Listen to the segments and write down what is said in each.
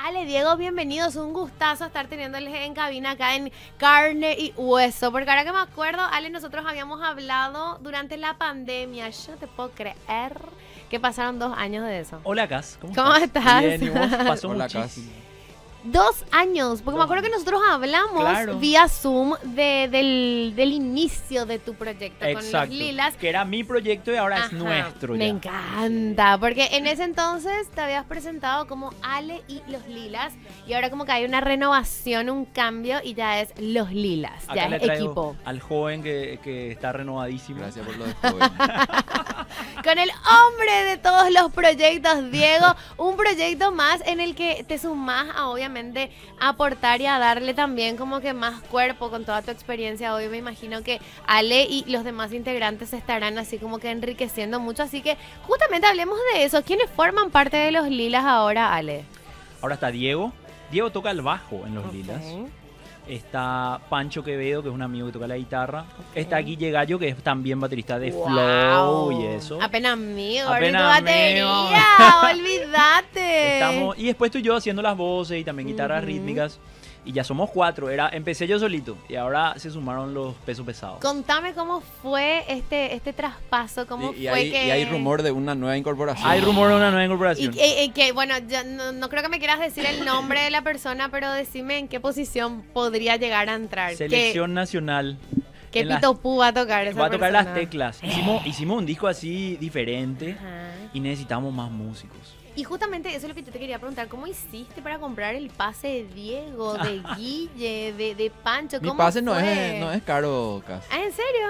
Ale, Diego, bienvenidos. Un gustazo estar teniéndoles en cabina acá en Carne y Hueso. Porque ahora que me acuerdo, Ale, nosotros habíamos hablado durante la pandemia. Yo no te puedo creer que pasaron 2 años de eso. Hola, Cas. ¿Cómo estás? Bien, ¿y vos? Pasó Hola, muchísimo. 2 años, porque me acuerdo que nosotros hablamos vía Zoom del inicio de tu proyecto con los Lilas. Que era mi proyecto y ahora es nuestro. Me encanta, porque en ese entonces te habías presentado como Ale y los Lilas y ahora como que hay una renovación, un cambio y ya es los Lilas, Acá ya le es traigo equipo. Al joven que está renovadísimo. Gracias por lo de joven. Con el hombre de todos los proyectos, Diego, un proyecto más en el que te sumás a obviamente aportar y a darle también como que más cuerpo con toda tu experiencia. Hoy me imagino que Ale y los demás integrantes se estarán así como que enriqueciendo mucho, así que justamente hablemos de eso. ¿Quiénes forman parte de los Lilas ahora, Ale? Ahora está Diego. Diego toca el bajo en los Lilas. Está Pancho Quevedo, que es un amigo que toca la guitarra. Está Guille Gallo, que es también baterista de Flow y eso. Apenas amigo, Apenas tu batería, olvídate. Y después estoy yo haciendo las voces y también guitarras rítmicas. Y ya somos 4. Empecé yo solito y ahora se sumaron los pesos pesados. Contame cómo fue este traspaso, cómo Y fue hay rumor de una nueva incorporación. Hay rumor de una nueva incorporación. Y que, bueno, yo no creo que me quieras decir el nombre de la persona, pero decime en qué posición podría llegar a entrar. Selección nacional. ¿Qué Pitopú va a tocar esa persona? Va a tocar las teclas. Hicimos un disco así diferente. Ajá. Y necesitamos más músicos. Y justamente eso es lo que yo te quería preguntar. ¿Cómo hiciste para comprar el pase de Diego, de Guille, de Pancho? Mi pase no es caro, Cas. ¿Ah, en serio?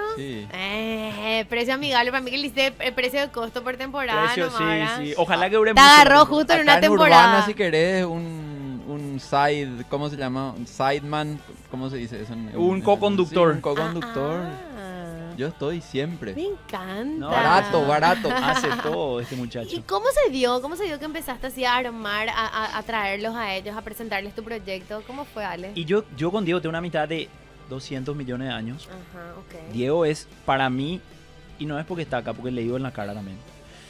Sí. Precio amigable. Para mí que le hice el precio de costo por temporada. Precio, nomás, sí. Ojalá que dure te mucho. agarró justo en una Acá en temporada. Urbana, si querés, un side, ¿cómo se llama? Un sideman, ¿cómo se dice eso? Un co-conductor. Sí, un co-conductor. Ah. Yo estoy siempre. Me encanta. No, Barato. Hace todo este muchacho. ¿Y cómo se dio? ¿Cómo se dio que empezaste así a armar, a traerlos a ellos, a presentarles tu proyecto? ¿Cómo fue, Ale? Y yo con Diego tengo una amistad de 200 millones de años. Ajá, ok. Diego es para mí, y no es porque está acá, porque le digo en la cara también.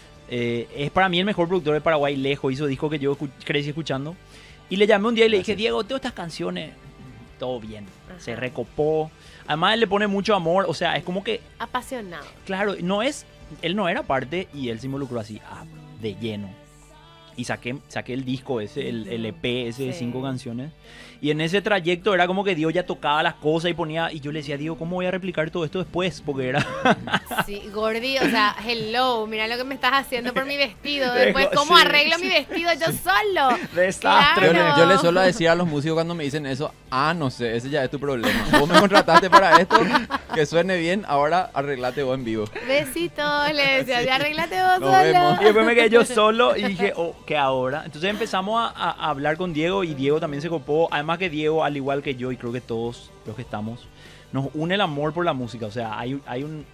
Es para mí el mejor productor de Paraguay, lejos. Hizo discos que yo crecí escuchando. Y le llamé un día y le dije, Diego, todas estas canciones, todo bien. Ajá. Se recopó. Además, él le pone mucho amor. O sea, es como que... Apasionado. Claro, él no era parte y él se involucró así, de lleno. Y saqué el disco ese, el EP ese de 5 canciones. Y en ese trayecto era como que Diego ya tocaba las cosas y ponía... Y yo le decía, Diego, ¿cómo voy a replicar todo esto después? Porque era... Sí, Gordi, o sea, hello, mira lo que me estás haciendo por mi vestido. Después, ¿cómo arreglo mi vestido yo solo? Desastre. Claro. Yo le suelo decir a los músicos cuando me dicen eso, no sé, ese ya es tu problema. Vos me contrataste para esto, que suene bien, ahora arreglate vos en vivo. Besitos, le decía, ya arreglate vos Nos solo. vemos. Y después me quedé yo solo y dije, ¿qué ahora? Entonces empezamos a hablar con Diego y Diego también se copó. Además que Diego, al igual que yo y creo que todos los que estamos, nos une el amor por la música. O sea, hay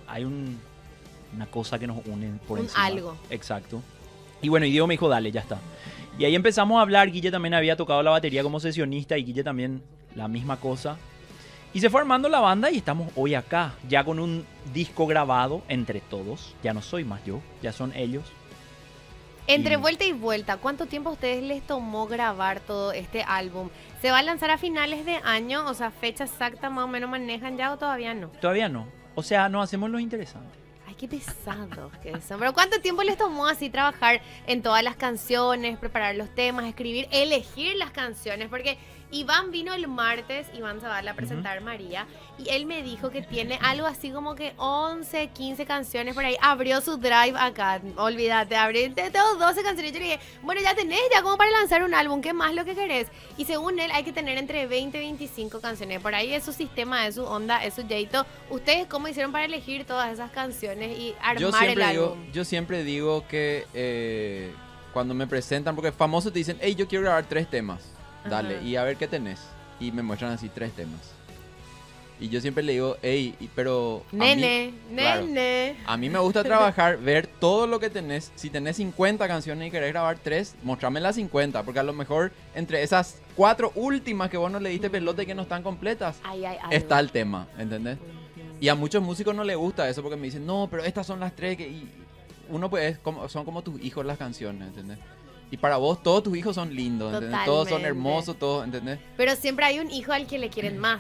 una cosa que nos une por encima. Algo. Exacto. Y bueno, y Diego me dijo, dale, ya está. Y ahí empezamos a hablar. Guille también había tocado la batería como sesionista y Guille también la misma cosa. Y se fue armando la banda y estamos hoy acá, ya con un disco grabado entre todos. Ya no soy más yo, ya son ellos. Entre vuelta y vuelta, ¿cuánto tiempo a ustedes les tomó grabar todo este álbum? ¿Se va a lanzar a finales de año? O sea, fecha exacta más o menos manejan ya o todavía no. Todavía no. O sea, nos hacemos los interesantes. Ay, qué pesados que son. Pero ¿cuánto tiempo les tomó así trabajar en todas las canciones, preparar los temas, escribir, elegir las canciones? Porque Iván vino el martes, Iván se va a presentar María, y él me dijo que tiene algo así como que 11, 15 canciones por ahí. Abrió su drive acá, olvídate, tengo 12 canciones. Yo le dije, bueno, ya tenés ya como para lanzar un álbum, ¿qué más lo que querés? Y según él hay que tener entre 20 y 25 canciones. Por ahí es su sistema, es su onda, es su jeito. ¿Ustedes cómo hicieron para elegir todas esas canciones y armar el álbum? Yo siempre digo que cuando me presentan, porque famosos te dicen, hey, yo quiero grabar 3 temas. Dale, y a ver qué tenés. Y me muestran así 3 temas. Y yo siempre le digo, hey, pero... Nene. A mí me gusta trabajar, ver todo lo que tenés. Si tenés 50 canciones y querés grabar 3, mostrame las 50. Porque a lo mejor entre esas 4 últimas que vos no le diste pelota y que no están completas, está el tema, ¿entendés? Y a muchos músicos no les gusta eso porque me dicen, no, pero estas son las 3 que... Y uno pues son como tus hijos las canciones, ¿entendés? Y para vos todos tus hijos son lindos, ¿entendés? Todos son Totalmente. hermosos, todos, ¿entendés? Pero siempre hay un hijo al que le quieren más.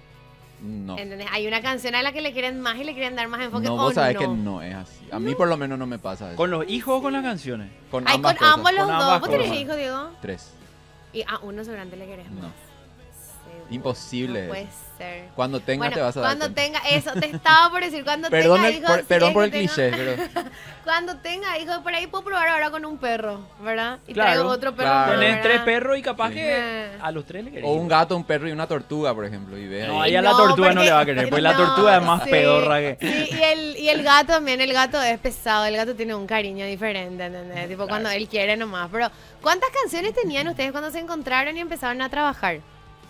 No. ¿Entendés? Hay una canción a la que le quieren más y le quieren dar más enfoque. No, ¿o vos sabés no? que no es así. A mí por lo menos no me pasa eso. ¿Con los hijos o con las canciones? Con Ay, ambas con cosas. ambos los Con dos. ambas ¿Vos tenés cosas. hijos, Diego? 3. Y a uno seguramente le querés más. No. Seguro. Imposible No puede eso. ser. Cuando tengas Bueno, te vas a dar cuando cuenta. tenga eso, te estaba por decir, cuando Perdón, tenga hijos. perdón por el tenga- cliché, pero Cuando tenga hijos, por ahí puedo probar ahora con un perro, ¿verdad? Y Claro, traigo otro perro. claro. más, Tenés ¿verdad? 3 perros y capaz Sí. que a los 3 le querés. o un gato, un perro y una tortuga, por ejemplo, y ve No, ahí. ahí a la tortuga no porque- le va a querer, porque la no, tortuga es más sí, pedorra que... Sí, y el gato también, el gato es pesado, el gato tiene un cariño diferente, ¿entendés? Tipo cuando él quiere nomás. Pero, ¿cuántas canciones tenían ustedes cuando se encontraron y empezaron a trabajar?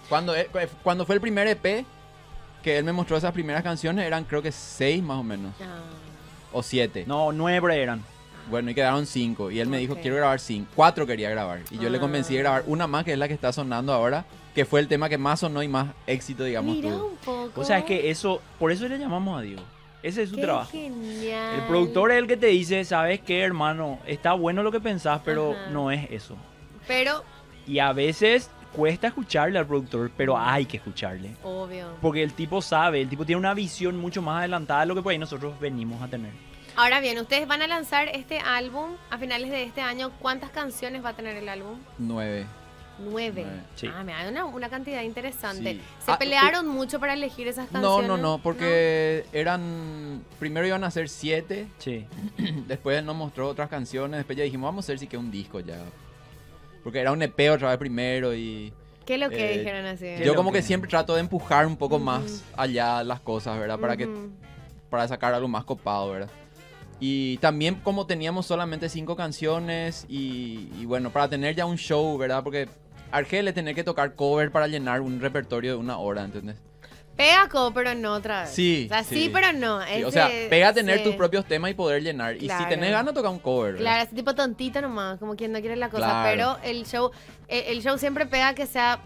Cuando fue el primer EP, que él me mostró esas primeras canciones, eran creo que 6 más o menos, Ah, o 7. No, 9 eran. Bueno, y quedaron 5. Y él me dijo, Ok. quiero grabar 5. 4 quería grabar. Y yo le convencí de Ah. grabar una más, que es la que está sonando ahora, que fue el tema que más sonó y más éxito, digamos, mira tuvo. un poco. O sea, es que eso, por eso le llamamos a Diego. Ese es su Qué trabajo. genial. El productor es el que te dice, ¿sabes qué, hermano? Está bueno lo que pensás, pero Ajá. no es eso. Pero, Y a veces cuesta escucharle al productor, pero hay que escucharle. obvio. Porque el tipo sabe, el tipo tiene una visión mucho más adelantada de lo que por ahí nosotros venimos a tener. Ahora bien, ustedes van a lanzar este álbum a finales de este año. ¿Cuántas canciones va a tener el álbum? 9. 9. Sí. Ah, me da una cantidad interesante. Sí. ¿Se Ah, pelearon mucho para elegir esas No, canciones? no, porque eran... Primero iban a ser 7, Sí. después él nos mostró otras canciones, después ya dijimos, vamos a hacer sí que un disco ya. Porque era un EP otra vez primero y... ¿Qué es lo que Eh, dijeron así? ¿Qué Yo lo como que que- siempre trato de empujar un poco Ujú. más allá las cosas, ¿verdad? Ujú. Para sacar algo más copado, ¿verdad? Y también como teníamos solamente 5 canciones y bueno, para tener ya un show, ¿verdad? Porque Argel es tener que tocar cover para llenar un repertorio de 1 hora, ¿entendés? Pega pero no otra vez. Sí, O sea, sí, sí. pero no. Sí, Es o sea, pega tener sí. tus propios temas y poder llenar. Y Claro. si tenés ganas, toca un cover, ¿verdad? Claro, ese tipo tontito nomás, como quien no quiere la cosa. Claro. Pero el show siempre pega que sea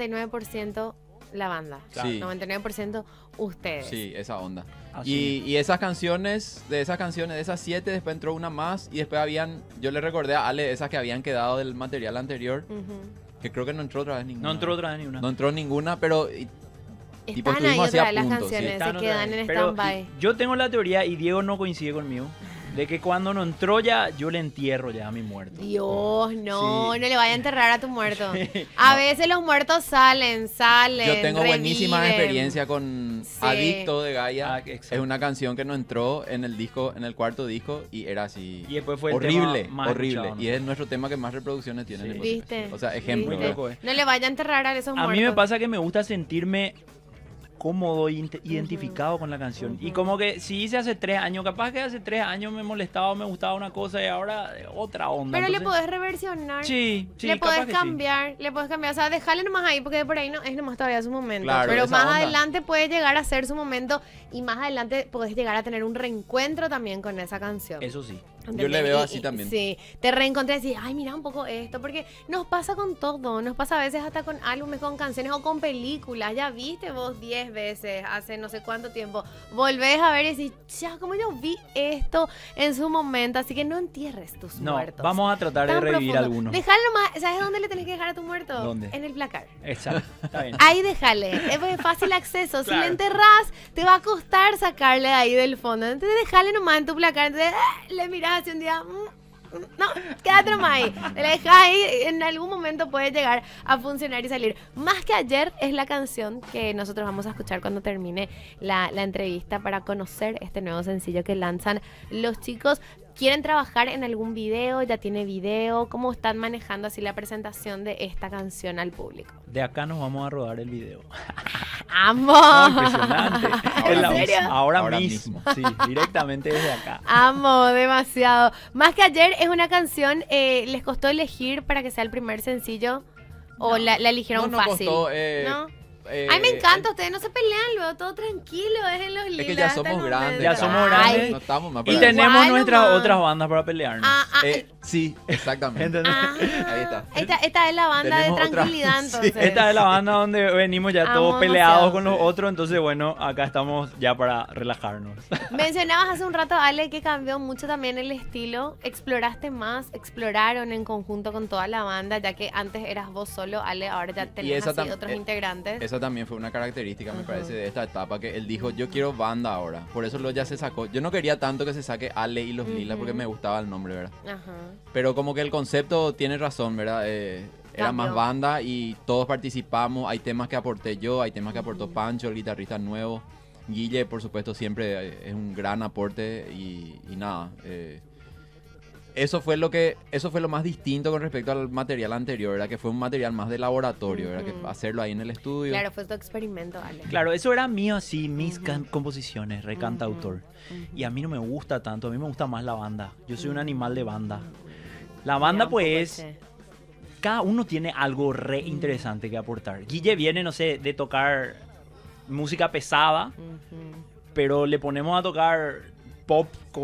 99% la banda. Sí. 99% ustedes. Sí, esa onda. Así. Y esas canciones, de esas 7, después entró una más y después yo le recordé a Ale esas que habían quedado del material anterior, Ujú. que creo que no entró otra vez ninguna. No entró otra vez ni una. No entró ninguna, pero tipo, Están ahí estuvimos así otra a vez las punto, sí. canciones, Están se otra quedan vez. en Pero stand-by. yo tengo la teoría, y Diego no coincide conmigo, de que cuando no entró ya, yo le entierro ya a mi muerto. Dios, no, Sí. no le vaya a enterrar a tu muerto. A veces los muertos salen. Yo tengo buenísima reviven. experiencia con Sí. Adicto de Gaia. Ah, exacto. Es una canción que no entró en el disco, en el cuarto disco, y era así. Y después fue el horrible, tema más horrible. escuchado, ¿no? Y es nuestro tema que más reproducciones tiene en Sí. el Spotify. ¿Viste? O sea, ejemplo. Muy ¿verdad? loco, No le vaya a enterrar a esos A muertos. mí me pasa que me gusta sentirme cómodo e identificado con la canción. Y Ujú. como que si hice hace 3 años, capaz que hace 3 años me molestaba, me gustaba una cosa y ahora otra onda. Pero le Entonces, podés reversionar. Sí, sí, le capaz podés que sí. cambiar, le podés cambiar. O sea, dejarle nomás ahí porque por ahí no es nomás todavía su momento. Claro, pero esa más onda. adelante puede llegar a ser su momento y más adelante podés llegar a tener un reencuentro también con esa canción. Eso sí. Yo le veo así también. Sí, te reencontré y decís, ay, mira un poco esto, porque nos pasa con todo, nos pasa a veces hasta con álbumes, con canciones o con películas. Ya viste vos 10 veces hace no sé cuánto tiempo, volvés a ver y decís, ya, como yo vi esto en su momento, así que no entierres tus No, muertos. vamos a tratar de Tan revivir profundo. algunos. Dejalo nomás, ¿sabes dónde le tenés que dejar a tu muerto? ¿Dónde? En el placar. Exacto, está bien. Ahí déjale, es fácil acceso. Si Claro. le enterrás, te va a costar sacarle ahí del fondo. Entonces déjale nomás en tu placar. Entonces le mirás hacia un día. No, quédate nomás ahí. Le dejás ahí, en algún momento puede llegar a funcionar y salir. Más que ayer es la canción que nosotros vamos a escuchar cuando termine la entrevista para conocer este nuevo sencillo que lanzan los chicos. ¿Quieren trabajar en algún video? ¿Ya tiene video? ¿Cómo están manejando así la presentación de esta canción al público? De acá nos vamos a rodar el video. ¡Amo! No, impresionante. ¿En La- serio? Ahora mismo. Sí, directamente desde acá. Amo demasiado. Más que ayer es una canción, ¿les costó elegir para que sea el primer sencillo? ¿O No. la eligieron No nos fácil? costó, ¿No? Ay, me encanta, ustedes no se pelean, luego todo tranquilo, es en los lilas. Es que ya hasta el somos momento. grandes. Ya somos grandes. No estamos más Y para tenemos Igual nuestras nomás. otras bandas para pelearnos. Sí, exactamente. ¿Entendés? Ahí está. Esta es la banda Tenemos de otra- tranquilidad, sí. entonces. Esta es la banda donde venimos ya todos Amo peleados demasiado. con los Sí. otros, entonces bueno, acá estamos ya para relajarnos. Mencionabas hace un rato, Ale, que cambió mucho también el estilo. ¿Exploraste más? ¿Exploraron en conjunto con toda la banda? Ya que antes eras vos solo, Ale, ahora ya tenés esa así tam- otros integrantes. Esa también fue una característica, me Ajá. parece, de esta etapa, que él dijo, yo quiero banda ahora. Por eso lo ya se sacó. Yo no quería tanto que se saque Ale y los Lilas, porque Ujú. me gustaba el nombre, ¿verdad? Ajá. Pero como que el concepto tiene razón, ¿verdad? Era más Cambió. banda y todos participamos. Hay temas que aporté yo, hay temas que aportó Pancho, el guitarrista nuevo. Guille, por supuesto, siempre es un gran aporte y nada. Eso fue lo más distinto con respecto al material anterior, ¿verdad? Que fue un material más de laboratorio, ¿verdad? Ujú. Que hacerlo ahí en el estudio. Claro, fue tu experimento, Ale. Claro, eso era mío así, mis Ujú. composiciones, recantautor. Ujú. Y a mí no me gusta tanto, a mí me gusta más la banda. Yo soy un animal de banda. La Mira, banda un poco pues, ese. cada uno tiene algo re interesante que aportar. Guille viene, no sé, de tocar música pesada, Ujú. pero le ponemos a tocar pop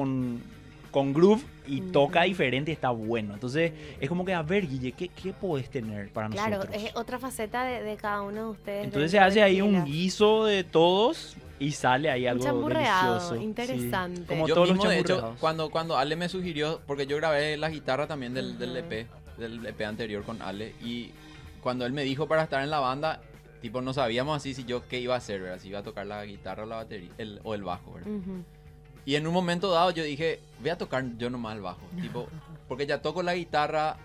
con groove y toca Ujú. diferente y está bueno. Entonces es como que, a ver, Guille, ¿qué podés tener para Claro, nosotros? es otra faceta de cada uno de ustedes. Entonces se dentro hace de ahí un Lilas. guiso de todos y sale ahí algo chamburreado, delicioso. Sí. interesante. Como Yo todos mismo, los de hecho, chamburreados. cuando Ale me sugirió, porque yo grabé la guitarra también del Ajá. del EP anterior con Ale, y cuando él me dijo para estar en la banda, tipo, no sabíamos así si yo qué iba a hacer, ¿verdad? Si iba a tocar la guitarra o la batería, o el bajo, ¿verdad? Ujú. Y en un momento dado yo dije, voy a tocar yo nomás el bajo, tipo, porque ya toco la guitarra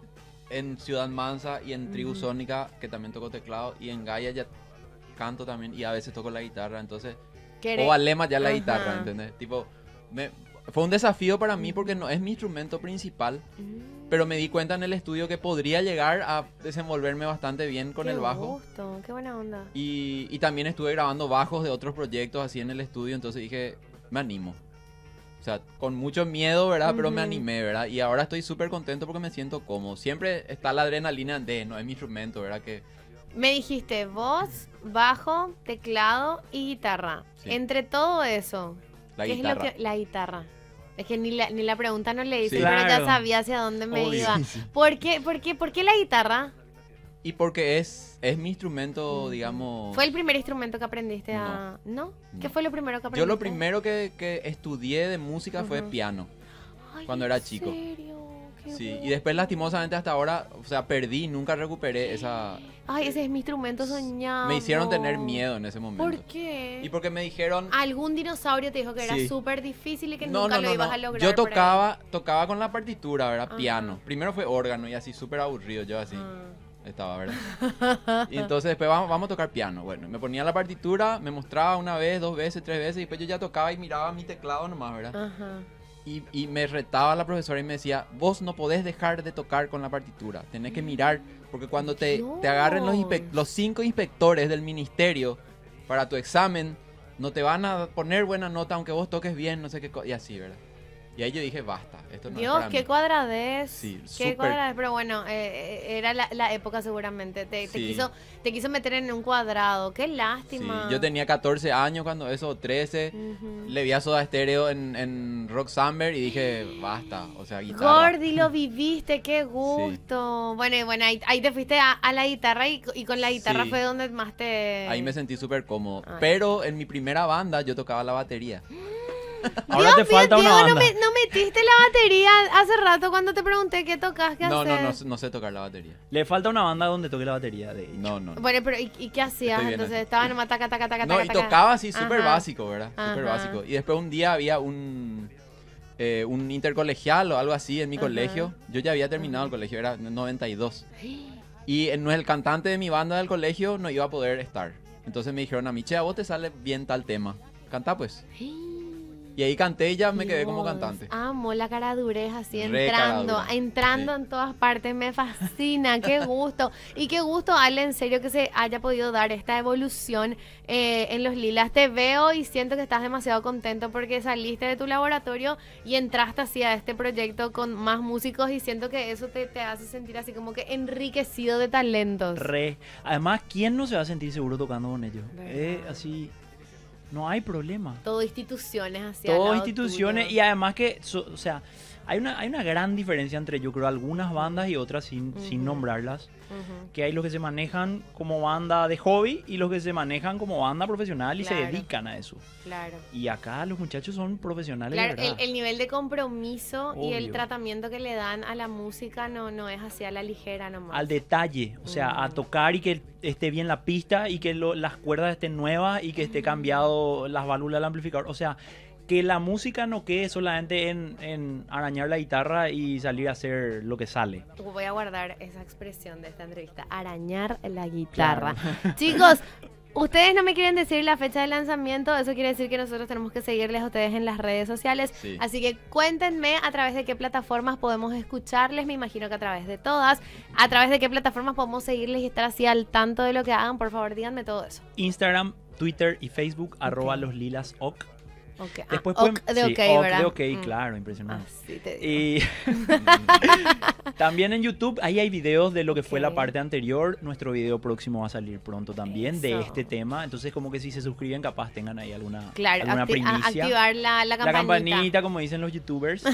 en Ciudad Mansa y en Tribu Ujú. Sónica, que también toco teclado, y en Gaia ya canto también, y a veces toco la guitarra, entonces... ¿Querés? O Alema ya la Ajá. guitarra, ¿entendés? Tipo, fue un desafío para mí porque no es mi instrumento principal, Mm, pero me di cuenta en el estudio que podría llegar a desenvolverme bastante bien con qué el bajo. gusto, qué buena onda. Y también estuve grabando bajos de otros proyectos así en el estudio, entonces dije, me animo. O sea, con mucho miedo, ¿verdad? Pero me Ujú. animé, ¿verdad? Y ahora estoy súper contento porque me siento cómodo. Siempre está la adrenalina de, no es mi instrumento, ¿verdad? Que Me dijiste voz, bajo, teclado y guitarra. Sí. Entre todo eso, la ¿qué guitarra. es lo que la guitarra? Es que ni la pregunta no le hice, Sí. pero ya Claro. sabía hacia dónde me Obvio. iba. Sí, sí. ¿Por qué la guitarra? Y porque es mi instrumento, digamos... ¿Fue el primer instrumento que aprendiste a...? ¿No? ¿Qué No. fue lo primero que aprendiste? Yo lo primero que estudié de música fue Ujú. piano. Ay, cuando ¿en era chico. serio? Qué Sí, y gusto. después lastimosamente hasta ahora, o sea, perdí, nunca recuperé esa... Ay, ese es mi instrumento soñado. Me hicieron tener miedo en ese momento. ¿Por qué? Y porque me dijeron... Algún dinosaurio te dijo que era Sí. súper difícil y que No, nunca no, lo no, ibas no. a lograr. Yo por ahí. tocaba con la partitura, ¿verdad? Ajá. Piano. Primero fue órgano y así súper aburrido, yo así Ah. estaba, ¿verdad? Y entonces después vamos a tocar piano. Bueno, me ponía la partitura, me mostraba una vez, dos veces, tres veces y después yo ya tocaba y miraba mi teclado nomás, ¿verdad? Ajá. Y me retaba la profesora y me decía, vos no podés dejar de tocar con la partitura, tenés que mirar, porque cuando te agarren los 5 inspectores del ministerio para tu examen, no te van a poner buena nota aunque vos toques bien, no sé qué, y así, ¿verdad? Y ahí yo dije, basta, esto no es Dios, para qué mí. cuadradez. Sí, Qué súper. cuadradez, pero bueno, era la época seguramente. Te Sí. quiso meter en un cuadrado. Qué Sí, lástima. yo tenía 14 años cuando eso, 13, Ujú. le vi a Soda Stereo en Rock Summer y dije, basta, o sea, guitarra. Gordy, lo viviste, qué gusto. Bueno, y bueno, ahí te fuiste a la guitarra y con la guitarra Sí. fue donde más te... Ahí me sentí súper cómodo. Ay. Pero en mi primera banda yo tocaba la batería. Ahora Dios te mío, falta una Diego, banda. no metiste la batería hace rato cuando te pregunté qué tocas, qué No, haces. no sé tocar la batería. Le falta una banda donde toque la batería, de hecho. No, no. Bueno, pero ¿y qué hacías? Estoy bien Entonces así. estaba nomás taca, taca, taca, No, taca, y taca. tocaba así súper Ajá. básico, ¿verdad? Súper Ajá. básico. Y después un día había un intercolegial o algo así en mi Ajá. colegio. Yo ya había terminado el colegio, era en 92. Y el cantante de mi banda del colegio no iba a poder estar. Entonces me dijeron a mí, che, a vos te sale bien tal tema. Cantá pues. Y ahí canté y ya me quedé como Dios, cantante. Amo la caradurez así Re entrando, caradura, entrando sí. en todas partes, me fascina, qué gusto. Y qué gusto, Ale, en serio que se haya podido dar esta evolución en Los Lilas. Te veo y siento que estás demasiado contento porque saliste de tu laboratorio y entraste así a este proyecto con más músicos y siento que eso te hace sentir así como que enriquecido de talentos. Además, ¿quién no se va a sentir seguro tocando con ellos? ¿Verdad? Así, no hay problema. Todo instituciones así. al Todas lado instituciones tuyo. y además que, o sea, hay una gran diferencia entre, yo creo, algunas bandas y otras sin nombrarlas. Ujú. Que hay los que se manejan como banda de hobby y los que se manejan como banda profesional y se Claro. dedican a eso. Claro. Y acá los muchachos son profesionales Claro, de verdad. el nivel de compromiso y el Obvio. tratamiento que le dan a la música no es así a la ligera nomás. Al detalle, o sea, a tocar y que esté bien la pista y que las cuerdas estén nuevas y que esté cambiado las válvulas del amplificador. O sea, que la música no quede solamente en arañar la guitarra y salir a hacer lo que sale. Voy a guardar esa expresión de esta entrevista, arañar la guitarra. Chicos, ustedes no me quieren decir la fecha de lanzamiento, eso quiere decir que nosotros tenemos que seguirles a ustedes en las redes sociales. Sí. Así que cuéntenme a través de qué plataformas podemos escucharles, me imagino que a través de todas, a través de qué plataformas podemos seguirles y estar así al tanto de lo que hagan, por favor díganme todo eso. Instagram, Twitter y Facebook, @loslilasoc. Okay. Después Ok pueden, de sí, ok, ok ¿verdad? de ok, Mm. claro, impresionante. Así te digo. Y también en YouTube, ahí hay videos de lo que fue la Ok. parte anterior. Nuestro video próximo va a salir pronto también de Eso. este tema. Entonces, como que si se suscriben, capaz tengan ahí alguna Claro, primicia. activar la La campanita. campanita, como dicen los youtubers.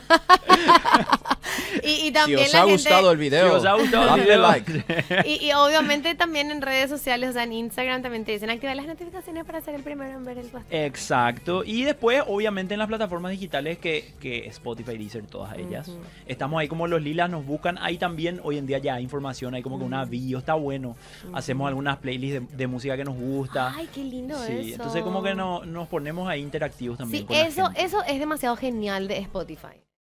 Y Si también os la ha gente, gustado el video, Si os ha gustado el dadle video, like. y obviamente también en redes sociales, o sea, en Instagram también te dicen activar las notificaciones para ser el primero en ver el post. Exacto. Y después, obviamente, en las plataformas digitales que Spotify, Deezer, todas ellas. Ujú. Estamos ahí como los lilas, nos buscan. Ahí también, hoy en día ya hay información, hay como que una bio, está bueno. Hacemos algunas playlists de música que nos gusta. Ay, qué lindo Sí, eso. entonces como que nos ponemos ahí interactivos también Sí, con la eso gente. es demasiado genial de Spotify.